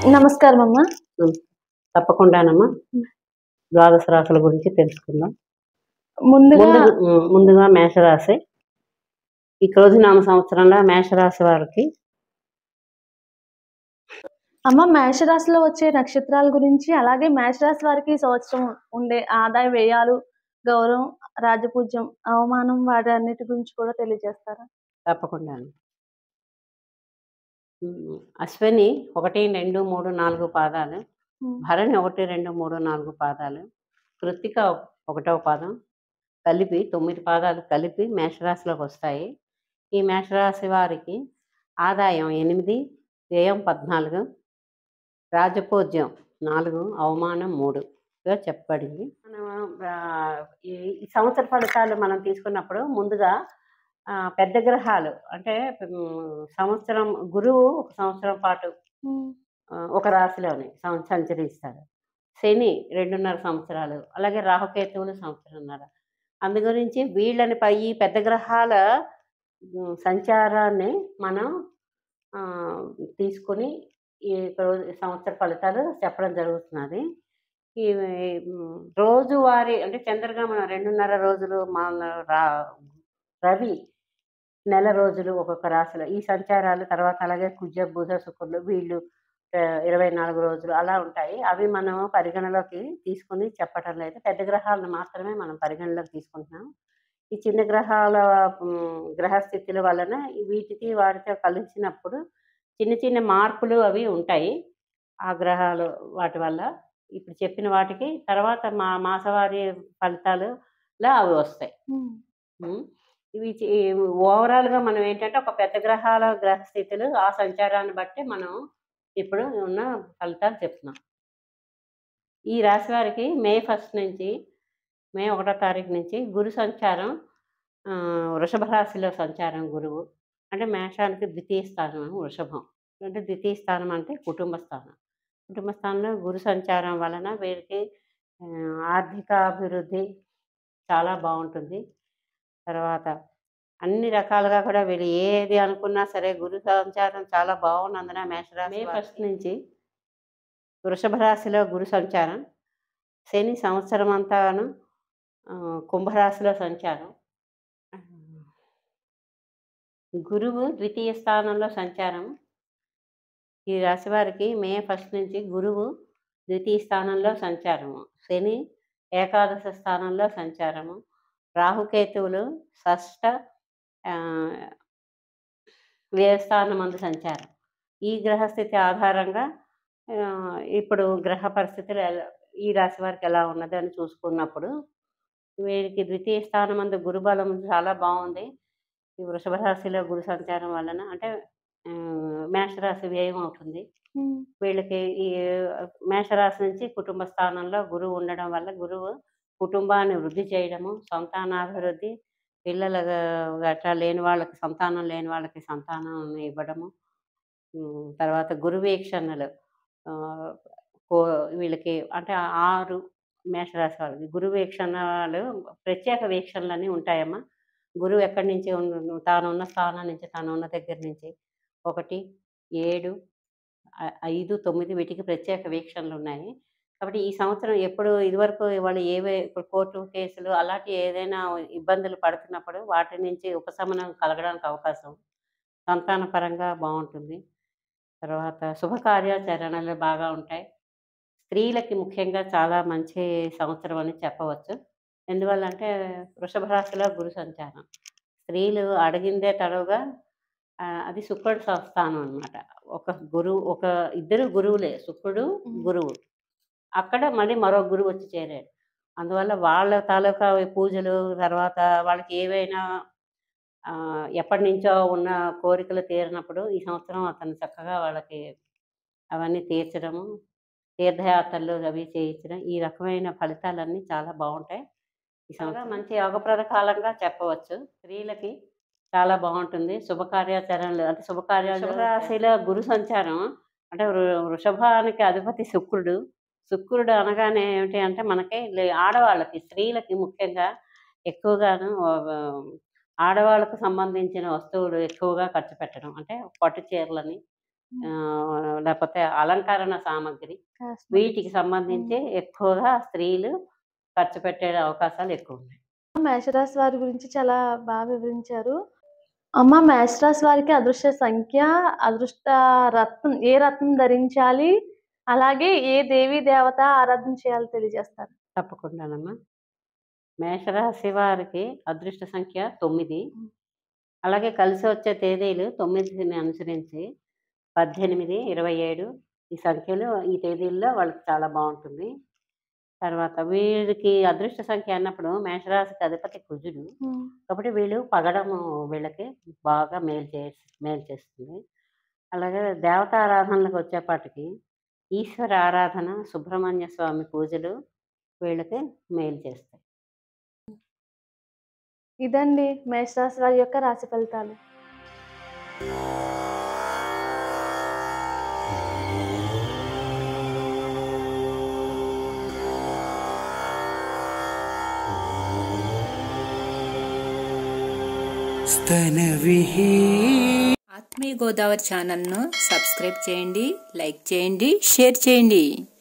నమస్కారం అమ్మా. హ్మ్. తప్పకుండానమ్మా. ద్వాదశ రాశుల గురించి తెలుసుకుందాం. ముందుగా ముందుగా మేషరాశి. ఈ క్రోధినామ సంవత్సరంలో మేషరాశి వారికి అమ్మ మేషరాశిలో వచ్చే నక్షత్రాల గురించి, అలాగే మేషరాశి వారికి ఈ సంవత్సరం ఉండే ఆదాయ వ్యయాలు, గౌరవం, రాజపూజ్యం, అవమానం వాటన్నిటి గురించి కూడా తెలియజేస్తారా? తప్పకుండాను. అశ్విని 1, 2, 3, 4 పాదాలు, భరణి 1, 2, 3, 4 పాదాలు, కృత్తిక 1వ పాదం కలిపి 9 పాదాలు కలిపి మేషరాశిలోకి వస్తాయి. ఈ మేషరాశి వారికి ఆదాయం 8, వ్యయం 14, రాజపూజ్యం 4, అవమానం 3గా చెప్పబడింది. మనం ఈ సంవత్సర ఫలితాలు మనం తీసుకున్నప్పుడు ముందుగా పెద్ద గ్రహాలు అంటే సంవత్సరం గురువు ఒక సంవత్సరం పాటు ఒక రాశిలోనే సంచరిస్తాడు. శని 2.5 సంవత్సరాలు, అలాగే రాహుకేతువులు సంవత్సరంన్నర. అందు గురించి వీళ్ళని ఈ పెద్ద గ్రహాల సంచారాన్ని మనం తీసుకుని ఈ సంవత్సర ఫలితాలు చెప్పడం జరుగుతున్నది. ఈ రోజువారీ అంటే చంద్రగమనం 2.5 రోజులు రవి నెల రోజులు ఒక్కొక్క రాశిలో ఈ సంచారాలు, తర్వాత అలాగే కుజ బుధ శుక్రులు వీళ్ళు 24 రోజులు అలా ఉంటాయి. అవి మనం పరిగణలోకి తీసుకుని చెప్పటం లేదు. పెద్ద గ్రహాలను మాత్రమే మనం పరిగణలోకి తీసుకుంటున్నాం. ఈ చిన్న గ్రహాల గ్రహస్థితుల వలన వీటికి వాటితో కలిసినప్పుడు చిన్న చిన్న మార్పులు అవి ఉంటాయి. ఆ గ్రహాలు వాటి వల్ల ఇప్పుడు చెప్పిన వాటికి తర్వాత మాసవారీ ఫలితాలులా అవి వస్తాయి. ఇవి ఓవరాల్గా మనం ఏంటంటే ఒక పెద్ద గ్రహాల గ్రహస్థితులు ఆ సంచారాన్ని బట్టి మనం ఇప్పుడు ఉన్న ఫలితాలు చెప్తున్నాం. ఈ రాశి వారికి మే 1వ తారీఖు నుంచి గురు సంచారం, వృషభ రాశిలో సంచారం గురువు అంటే మేషానికి ద్వితీయ స్థానం వృషభం అంటే ద్వితీయ స్థానం అంటే కుటుంబ స్థానం. కుటుంబ స్థానంలో గురు సంచారం వలన వీరికి ఆర్థిక అభివృద్ధి చాలా బాగుంటుంది. తర్వాత అన్ని రకాలుగా కూడా వీళ్ళు ఏది అనుకున్నా సరే గురు సంచారం చాలా బాగున్నందున మేషరాశి మే 1 నుంచి వృషభ రాశిలో గురు సంచారం, శని సంవత్సరం అంతాను కుంభరాశిలో సంచారం, గురువు ద్వితీయ స్థానంలో సంచారం. ఈ రాశి వారికి మే 1 నుంచి గురువు ద్వితీయ స్థానంలో సంచారము, శని ఏకాదశ స్థానంలో సంచారము, రాహుకేతువులు షష్ఠ వ్యయస్థానమందు సంచారం. ఈ గ్రహస్థితి ఆధారంగా ఇప్పుడు గ్రహ పరిస్థితులు ఈ రాశి వారికి ఎలా ఉన్నది అని చూసుకున్నప్పుడు వీరికి ద్వితీయ స్థానమందు గురుబలం చాలా బాగుంది. ఈ వృషభ రాశిలో గురు సంచారం వలన అంటే మేషరాశి వ్యయం అవుతుంది. వీళ్ళకి ఈ మేషరాశి నుంచి కుటుంబ స్థానంలో గురువు ఉండడం వల్ల గురువు కుటుంబాన్ని వృద్ధి చేయడము, సంతానాభివృద్ధి, పిల్లల గట్రా లేని వాళ్ళకి సంతానం లేని వాళ్ళకి సంతానం ఇవ్వడము, తర్వాత గురువీక్షణలు వీళ్ళకి అంటే 6 మేషరాశి వాళ్ళకి గురువీక్షణలు ప్రత్యేక వీక్షణలని ఉంటాయమ్మా. గురువు ఎక్కడి నుంచి తానున్న స్థానం నుంచి తానున్న దగ్గర నుంచి 1, 7, 5, 9 వీటికి ప్రత్యేక వీక్షణలు ఉన్నాయి. కాబట్టి ఈ సంవత్సరం ఎప్పుడు ఇదివరకు వాళ్ళు ఇప్పుడు కోర్టు కేసులు అలాంటి ఏదైనా ఇబ్బందులు పడుతున్నప్పుడు వాటి నుంచి ఉపశమనం కలగడానికి అవకాశం, సంతాన పరంగా బాగుంటుంది. తర్వాత శుభకార్యాచరణలు బాగా ఉంటాయి. స్త్రీలకి ముఖ్యంగా చాలా మంచి సంవత్సరం అని చెప్పవచ్చు. ఎందువల్లంటే వృషభ రాశిలో గురు సంచారం, స్త్రీలు అడిగిందే తడవుగా అది శుక్రుడు స్థానం అనమాట. ఒక ఇద్దరు గురువులే, శుక్రుడు గురువు. అక్కడ మళ్ళీ మరో గురువు వచ్చి చేరాడు. అందువల్ల వాళ్ళ తాలూకా పూజలు, తర్వాత వాళ్ళకి ఏవైనా ఎప్పటి నుంచో ఉన్న కోరికలు తీరినప్పుడు ఈ సంవత్సరం అతను చక్కగా వాళ్ళకి అవన్నీ తీర్చడము, తీర్థయాత్రలు అవి చేయించడం, ఈ రకమైన ఫలితాలన్నీ చాలా బాగుంటాయి. ఈ సంవత్సరం మంచి యోగప్రద కాలంగా చెప్పవచ్చు. స్త్రీలకి చాలా బాగుంటుంది. శుభకార్యాచరణలు అంటే శుభరాశిలో గురు సంచారం అంటే వృషభానికి అధిపతి శుక్రుడు. శుక్రుడు అనగానే ఏమిటి అంటే మనకి ఆడవాళ్ళకి, స్త్రీలకి ముఖ్యంగా ఎక్కువగాను ఆడవాళ్ళకు సంబంధించిన వస్తువులు ఎక్కువగా ఖర్చు పెట్టడం అంటే పట్టు చీరలని, లేకపోతే అలంకరణ సామాగ్రి కాస్మెటిక్స్. వీటికి సంబంధించి ఎక్కువగా స్త్రీలు ఖర్చు పెట్టే అవకాశాలు ఎక్కువ ఉన్నాయి. మేషరాశి వారి గురించి చాలా బాగా వివరించారు. అమ్మ, మేషరాశి వారికి అదృష్ట సంఖ్య, అదృష్ట రత్నం, ఏ రత్నం ధరించాలి? అలాగే ఏ దేవీ దేవత ఆరాధన చేయాలో తెలియజేస్తారు? తప్పకుండానమ్మా. మేషరాశి వారికి అదృష్ట సంఖ్య 9. అలాగే కలిసి వచ్చే తేదీలు 9ని అనుసరించి 18, 27 ఈ సంఖ్యలు ఈ తేదీల్లో వాళ్ళకి చాలా బాగుంటుంది. తర్వాత వీళ్ళకి అదృష్ట సంఖ్య అన్నప్పుడు మేషరాశికి అధిపతి కుజుడు. కాబట్టి వీళ్ళు పగడము వీళ్ళకి బాగా మేలు చేస్తుంది. అలాగే దేవతారాధనలకు వచ్చేపాటికి ఈశ్వర ఆరాధన, సుబ్రహ్మణ్య స్వామి పూజలు వీళ్ళకి మేలు చేస్తాయి. ఇదండి మేషరాశి వారి యొక్క రాశి ఫలితాలు. ఆత్మీయ గోదావరి ఛానల్ను సబ్స్క్రైబ్ చేయండి, లైక్ చేయండి, షేర్ చేయండి.